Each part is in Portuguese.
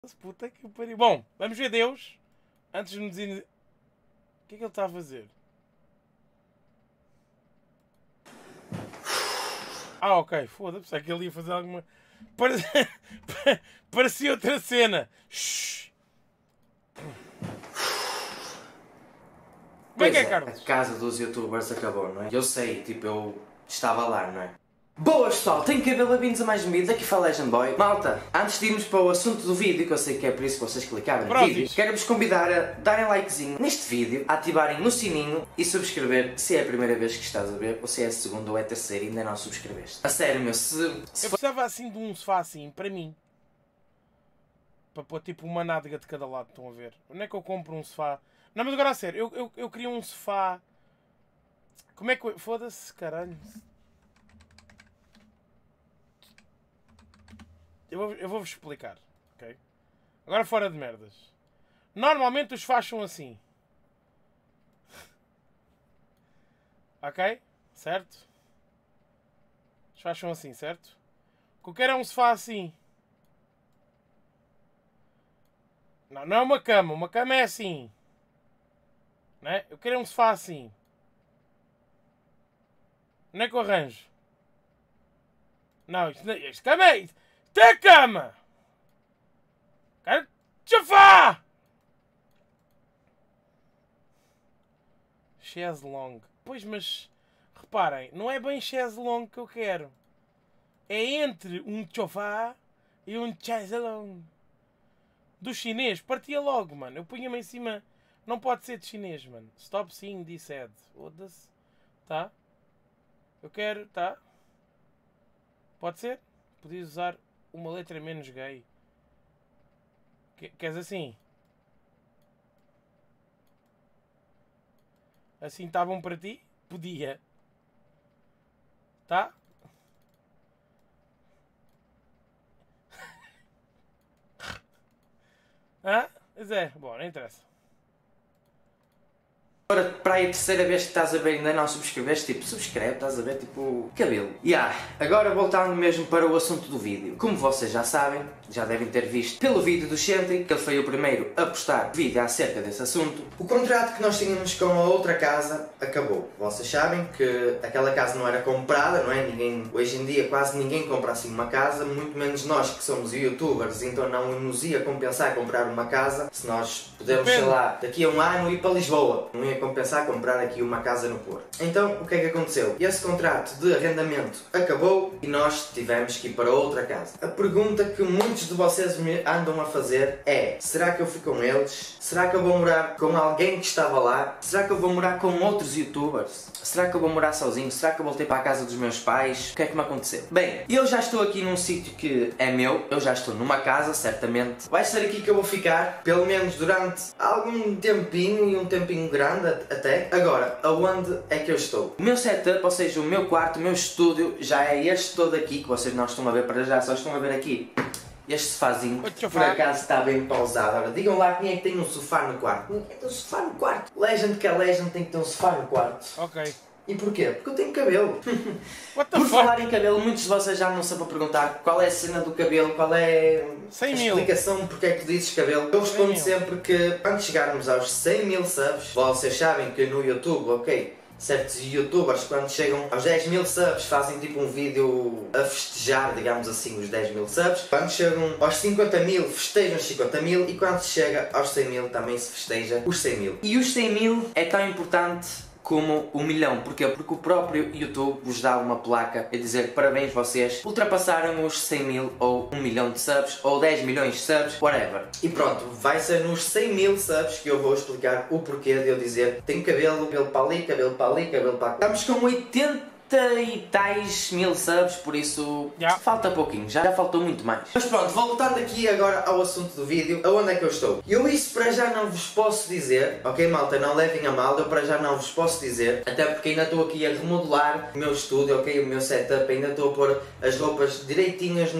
Puta que pariu. Bom, vamos ver Deus. Antes de nos ir... O que é que ele está a fazer? Ah, ok. Foda-se. É que ele ia fazer alguma... Parecia outra cena. Shhh. Como é que é, Carlos? A casa dos youtubers acabou, não é? Eu sei, tipo, eu estava lá, não é? Boas, pessoal! Tenho que bem-vindos a mais um vídeo. Aqui fala Legend Boy. Malta, antes de irmos para o assunto do vídeo, que eu sei que é por isso que vocês clicaram no vídeo, quero-vos convidar a darem likezinho neste vídeo, ativarem o sininho e subscrever se é a primeira vez que estás a ver, ou se é a segunda ou é a terceira e ainda não subscreveste. A sério, meu, se Eu precisava assim de um sofá assim, para mim. Para pôr tipo uma nádega de cada lado, estão a ver? Onde é que eu compro um sofá? Não, mas agora a sério, eu queria um sofá... Como é que eu... Foda-se, caralho. Eu vou-vos explicar, ok? Agora fora de merdas. Normalmente os sofás são assim. Ok? Certo? Os sofás são assim, certo? O que eu quero é um sofá assim. Não, não é uma cama. Uma cama é assim. Não é? Eu quero um sofá assim. Onde é que eu arranjo? Não, isto cama é... Isto é cama! Quero sofá! Chaise longue. Pois, mas... Reparem, não é bem chaise longue que eu quero. É entre um sofá e um chaise longue. Do chinês. Partia logo, mano. Eu punha-me em cima... Não pode ser de chinês, mano. Stop seeing this ad. Foda-se. Tá? Eu quero... Tá? Pode ser? Podias usar uma letra menos gay. Queres assim? Assim tá bom para ti? Podia. Tá? Hã? Mas é. Bom, não interessa. Agora, para aí a terceira vez que estás a ver e ainda não subscreveste, tipo, subscreve, estás a ver, tipo, cabelo. Agora voltando mesmo para o assunto do vídeo. Como vocês já sabem, já devem ter visto pelo vídeo do Sentry, que ele foi o primeiro a postar vídeo acerca desse assunto, o contrato que nós tínhamos com a outra casa acabou. Vocês sabem que aquela casa não era comprada, não é? Hoje em dia quase ninguém compra assim uma casa, muito menos nós que somos youtubers, então não nos ia compensar comprar uma casa, se nós podemos, sei lá, daqui a um ano ir para Lisboa. Não ia compensar comprar aqui uma casa no Porto. Então, o que é que aconteceu? Esse contrato de arrendamento acabou e nós tivemos que ir para outra casa. A pergunta que muitos de vocês me andam a fazer é: será que eu fui com eles? Será que eu vou morar com alguém que estava lá? Será que eu vou morar com outros youtubers? Será que eu vou morar sozinho? Será que eu voltei para a casa dos meus pais? O que é que me aconteceu? Bem, eu já estou aqui num sítio que é meu, eu já estou numa casa, certamente. Vai ser aqui que eu vou ficar, pelo menos durante algum tempinho, e um tempinho grande até. Agora, aonde é que eu estou? O meu setup, ou seja, o meu quarto, o meu estúdio, já é este todo aqui, que vocês não estão a ver para já, só estão a ver aqui. Este sofazinho, por acaso está bem pausado. Agora, digam lá quem é que tem um sofá no quarto. Ninguém tem um sofá no quarto. Legend que é Legend tem que ter um sofá no quarto. Ok. E porquê? Porque eu tenho cabelo. Por falar em cabelo, muitos de vocês já não sabem perguntar qual é a cena do cabelo, qual é a explicação de porque é que dizes cabelo. Eu respondo sempre que quando chegarmos aos 100 mil subs, vocês sabem que no YouTube, ok, certos youtubers quando chegam aos 10 mil subs fazem tipo um vídeo a festejar, digamos assim, os 10 mil subs. Quando chegam aos 50 mil festejam os 50 mil e quando se chega aos 100 mil também se festeja os 100 mil. E os 100 mil é tão importante como o milhão. Porquê? Porque o próprio YouTube vos dá uma placa a dizer parabéns, vocês ultrapassaram os 100 mil ou 1 milhão de subs ou 10 milhões de subs, whatever. E pronto, vai ser nos 100 mil subs que eu vou explicar o porquê de eu dizer tenho cabelo para ali, cabelo para ali, cabelo para aqui. Estamos com 80 e tais mil subs, por isso falta pouquinho, já faltou muito mais. Mas pronto, voltando aqui agora ao assunto do vídeo, aonde é que eu estou? Eu isso para já não vos posso dizer, ok malta, não levem a mal, eu para já não vos posso dizer, até porque ainda estou aqui a remodelar o meu estúdio, ok, o meu setup, ainda estou a pôr as roupas direitinhas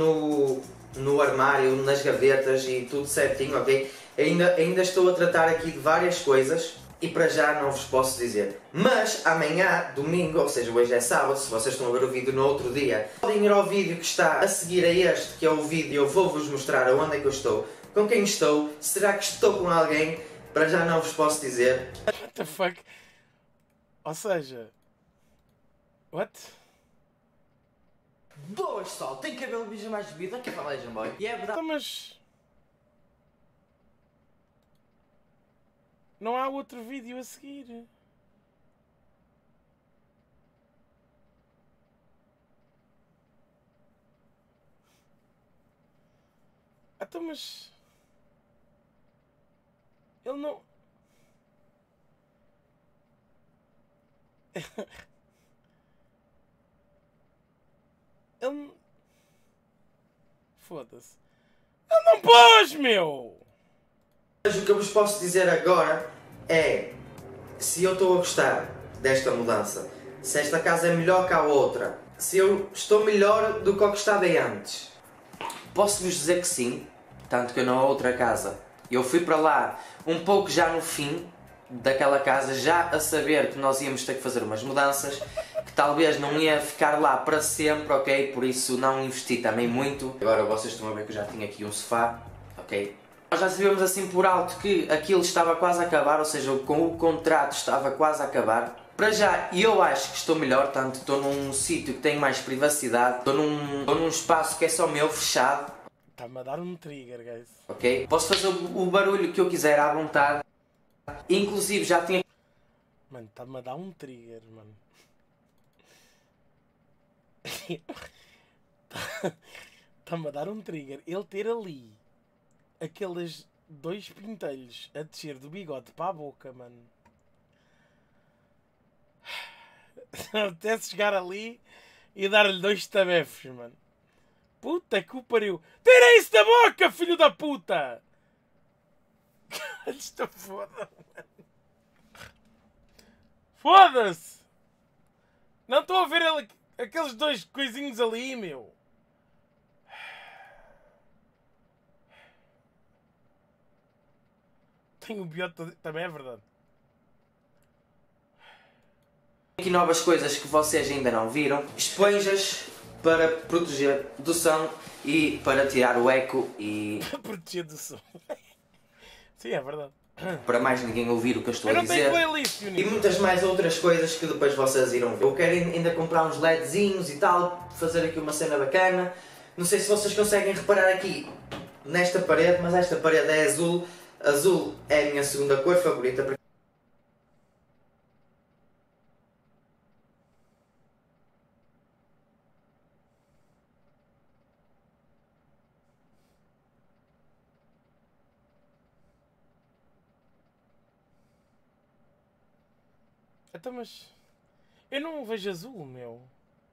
no armário, nas gavetas e tudo certinho, ok? Ainda estou a tratar aqui de várias coisas. E para já não vos posso dizer. Mas amanhã, domingo, ou seja, hoje é sábado, se vocês estão a ver o vídeo no outro dia, podem ir ao vídeo que está a seguir a este, que é o vídeo, eu vou-vos mostrar aonde é que eu estou. com quem estou, será que estou com alguém? Para já não vos posso dizer. What the fuck? Ou seja... What? Boas, pessoal, tem cabelo bija mais bebido, aqui para Legend Boy. E é verdade. Então, mas... Não há outro vídeo a seguir. Então, mas... Ele não... Ele... Foda-se. Ele não pôs, meu! Mas o que eu vos posso dizer agora é... Se eu estou a gostar desta mudança, se esta casa é melhor que a outra, se eu estou melhor do que o que estava antes. Posso-vos dizer que sim, tanto que eu na outra casa, eu fui para lá um pouco já no fim daquela casa, já a saber que nós íamos ter que fazer umas mudanças, que talvez não ia ficar lá para sempre, ok? Por isso não investi também muito. Agora vocês estão a ver que eu já tinha aqui um sofá, ok? Nós já sabemos assim por alto que aquilo estava quase a acabar, ou seja, com o contrato estava quase a acabar. Para já, eu acho que estou melhor, tanto estou num sítio que tem mais privacidade, estou num espaço que é só meu, fechado. Está-me a dar um trigger, guys. Ok? Posso fazer o barulho que eu quiser à vontade. Inclusive já tinha... Mano, está-me a dar um trigger, mano. Está-me a dar um trigger. Ele ter ali aqueles 2 pintelhos a descer do bigode para a boca, mano. Até chegar ali e dar-lhe 2 tabefes, mano. Puta que o pariu. Tira isso da boca, filho da puta! Estou foda, mano. Foda-se! Não estou a ver aqueles 2 coisinhos ali, meu. Tenho o bigode também, é verdade. Aqui novas coisas que vocês ainda não viram. Esponjas para proteger do som e para tirar o eco e... Proteger do som. Sim, é verdade. Para mais ninguém ouvir o que eu estou a dizer. Eu não tenho playlist, e muitas mais outras coisas que depois vocês irão ver. Eu quero ainda comprar uns LEDzinhos e tal, fazer aqui uma cena bacana. Não sei se vocês conseguem reparar aqui nesta parede, mas esta parede é azul. Azul é a minha segunda cor favorita. Então, mas... Eu não vejo azul, meu.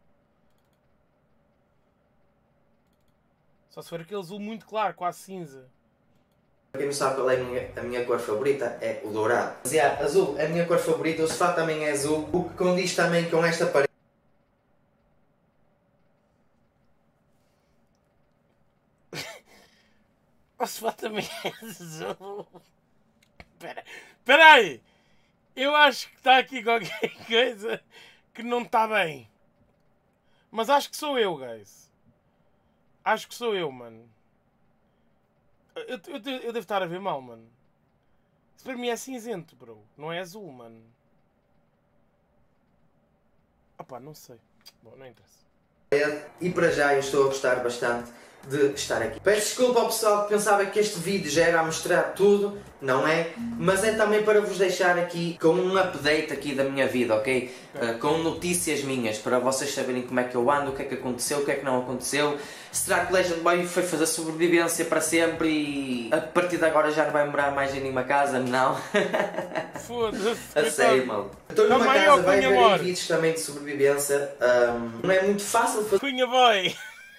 Só se for aquele azul muito claro, quase cinza. Para quem não sabe qual é a minha cor favorita, é o dourado. Mas, azul é a minha cor favorita, o sofá também é azul, o que condiz também com esta parede. O sofá também é azul. Espera aí! Eu acho que está aqui qualquer coisa que não está bem. Mas acho que sou eu, guys. Acho que sou eu, mano. Eu devo estar a ver mal, mano. Isso para mim é cinzento, bro. Não é azul, mano. Opá, não sei. Bom, não interessa. E para já eu estou a gostar bastante de estar aqui. Peço desculpa ao pessoal que pensava que este vídeo já era a mostrar tudo, não é? Mas é também para vos deixar aqui com um update aqui da minha vida, ok? Com notícias minhas, para vocês saberem como é que eu ando, o que é que aconteceu, o que é que não aconteceu. Será que Legend Boy foi fazer sobrevivência para sempre e a partir de agora já não vai morar mais em nenhuma casa? Não. Foda-se. A sério, mal. Estou numa casa, vai haver vídeos também de sobrevivência. Não é muito fácil fazer... Cunha Boy!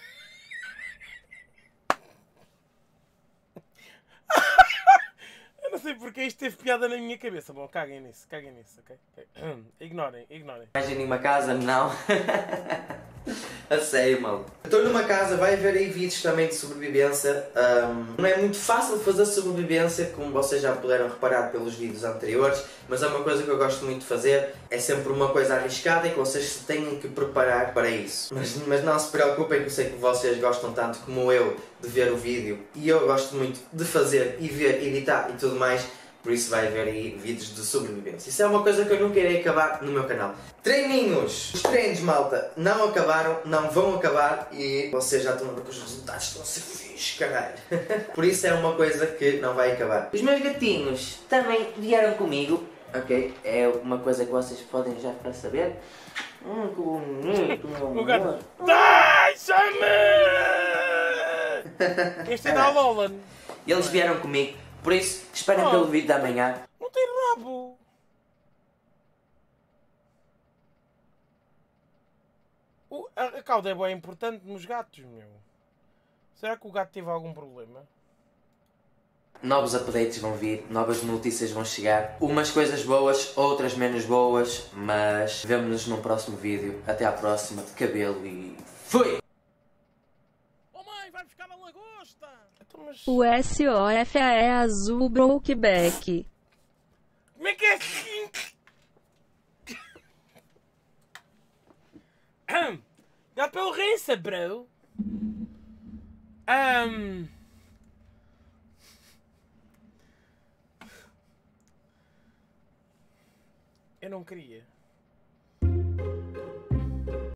Eu não sei porque isto teve piada na minha cabeça. Bom, caguem nisso, ok? Ignorem. Mais em nenhuma casa? Não. A sério, mal. Estou numa casa, vai haver aí vídeos também de sobrevivência. Não é muito fácil fazer sobrevivência, como vocês já puderam reparar pelos vídeos anteriores, mas é uma coisa que eu gosto muito de fazer. É sempre uma coisa arriscada e que vocês se têm que preparar para isso. Mas não se preocupem, que eu sei que vocês gostam tanto como eu de ver o vídeo. E eu gosto muito de fazer e ver, editar e tudo mais. Por isso vai haver aí vídeos de sobrevivência. Isso é uma coisa que eu nunca irei acabar no meu canal. Treininhos! Os treinos, malta, não acabaram, não vão acabar e vocês já estão a ver que os resultados estão a ser fixos, caralho. Por isso é uma coisa que não vai acabar. Os meus gatinhos também vieram comigo, ok? É uma coisa que vocês podem já ficar a saber. Que bonito, meu amor. Deixa-me! Este é da Lolan. Eles vieram comigo. Por isso, esperem pelo vídeo de amanhã. Não tem rabo. A cauda é bem importante nos gatos, meu. Será que o gato teve algum problema? Novos updates vão vir, novas notícias vão chegar. Umas coisas boas, outras menos boas. Mas vemo-nos num próximo vídeo. Até à próxima. De cabelo e... fui! Oh mãe, vai buscar uma lagosta! O SOFA é azul Brokeback. Como é que é assim? Dá pelo rinça, bro. Eu não queria.